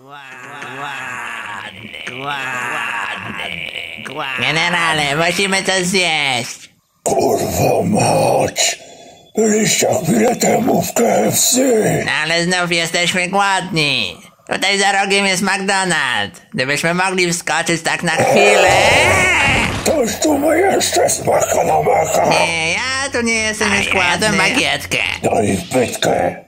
Generale, musimy coś zjeść. Kurwa mać! Byliście chwilę temu w KFC. No ale znów jesteśmy głodni. Tutaj za rogiem jest McDonald's. Gdybyśmy mogli wskoczyć tak na chwilę. Toż tu ma jeszcze smaka na maka. Nie, ja tu nie jestem już głodny. Bagietkę. Daj wpytkę.